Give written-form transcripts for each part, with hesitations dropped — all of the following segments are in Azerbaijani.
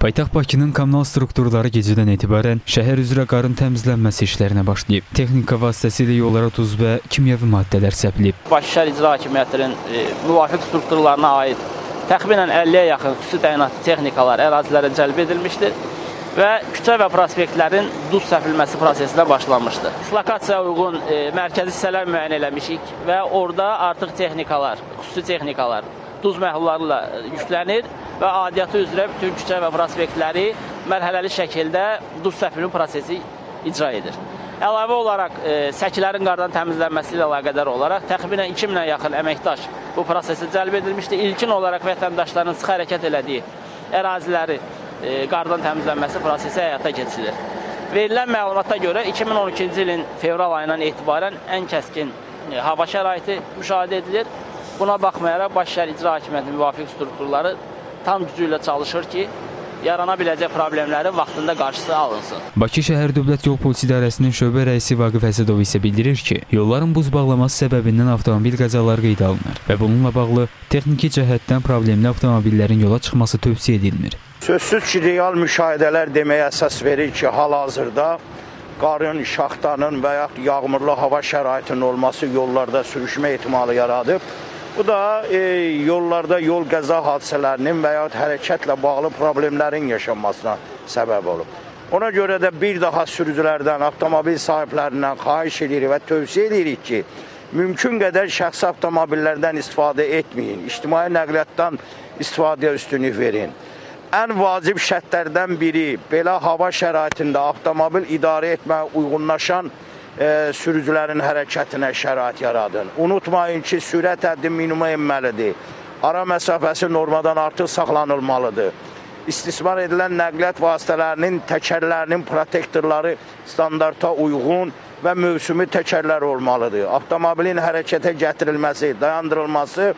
Paytaxt Bakının kommunal strukturları gecədən etibarən şəhər üzrə qarın təmizlənməsi işlərinə başlayıb. Texnika vasitəsilə yollara tuz və kimyəvi maddələr səpilib. Bakı şəhər icra hakimiyyətinin müvafiq strukturlarına aid təxminən 50-yə yaxın xüsusi təyinatlı texnikalar ərazilərə cəlb edilmişdir və küçə və prospektlərin duz səpilməsi prosesinə başlanmışdır. Dislokasiyaya uyğun mərkəzi hissələr müəyyən eləmişik və orada artıq texnikalar, xüsusi texnikalar duz məhlullarıyla yüklənir və adiyyatı üzrə bütün küçə və prospektləri mərhələli şəkildə duz səpilmə prosesi icra edir. Əlavə olaraq səkilərin qardan təmizlənməsi ilə əlaqədar olaraq təxminən 2000-ə yaxın əməkdaş bu prosesi cəlb edilmişdir. İlkin olaraq vətəndaşların sıx hərəkət elədiyi əraziləri qardan təmizlənməsi prosesi həyata keçirilir. Verilən məlumata görə 2012-ci ilin fevral ayından etibarən ən kəskin hava şəraiti müşahidə edilir. Buna baxmayaraq, Bakı şəhər icra hakimiyyətinin müvafiq strukturları tam gücü ilə çalışır ki, yarana biləcək problemlərin vaxtında qarşısı alınsın. Bakı şəhər Dövlət Yol Polisi İdarəsinin şöbə rəisi Vaqif Əsədov isə bildirir ki, yolların buz bağlaması səbəbindən avtomobil qəzaları qeydə alınır və bununla bağlı texniki cəhətdən problemli avtomobillərin yola çıxması tövsiyə edilmir. Sözsüz ki, real müşahidələr deməyə əsas verir ki, hal-hazırda qarın, şaxtanın və yaxud yağmurlu hava şəraitinin olması yollarda sürüşmə ehtimalı yaradıb. Bu da yollarda yol qəza hadisələrinin və yaxud hərəkətlə bağlı problemlərin yaşanmasına səbəb olub. Ona görə də bir daha sürücülərdən, avtomobil sahiblərindən xahiş edirik və tövsiyə edirik ki, mümkün qədər şəxsi avtomobillərdən istifadə etməyin, ictimai nəqliyyatdan istifadəyə üstünlük verin. Ən vacib şərtlərdən biri belə hava şəraitində avtomobil idarə etməyə uyğunlaşan sürücülərin hərəkətinə şərait yaradın. Unutmayın ki, sürət həddi minimuma enməlidir. Ara məsafəsi normadan artıq saxlanılmalıdır. İstismar edilən nəqliyyat vasitələrinin təkərlərinin protektorları standarta uyğun və mövsümi təkərlər olmalıdır. Avtomobilin hərəkətə gətirilməsi, dayandırılması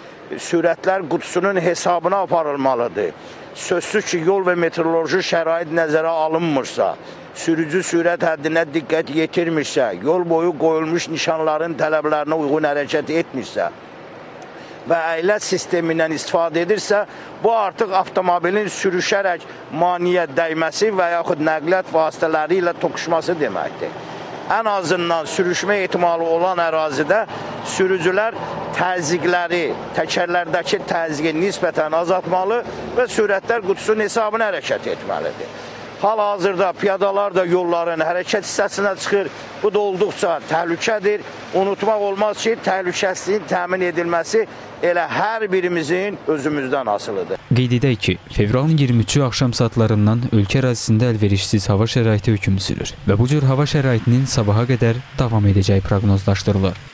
sürətlər qutusunun hesabına aparılmalıdır. Sözsüz ki, yol və meteoroloji şərait nəzərə alınmırsa, sürücü sürət həddinə diqqət yetirmirsə, yol boyu qoyulmuş nişanların tələblərinə uyğun hərəkət etmirsə və əylət sistemindən istifadə edirsə, bu artıq avtomobilin sürüşərək maneə dəyməsi və yaxud nəqliyyat vasitələri ilə toqquşması deməkdir. Ən azından sürüşmə ehtimalı olan ərazidə sürücülər təzyiqləri, təkərlərdəki təzyiqi nisbətən azaltmalı və sürətlər qutusunun hesabına hərəkət etməlidir. Hal-hazırda piyadalar da yolların hərəkət hissəsinə çıxır. Bu da olduqca təhlükədir. Unutmaq olmaz ki, təhlükəsizliyin təmin edilməsi elə hər birimizin özümüzdən asılıdır. Qeyd edək ki, fevralın 23-cü axşam saatlarından ölkə ərazisində əlverişsiz hava şəraiti hökm sürür və bu cür hava şəraitinin sabaha qədər davam edəcəyi proqnozlaşdırılır.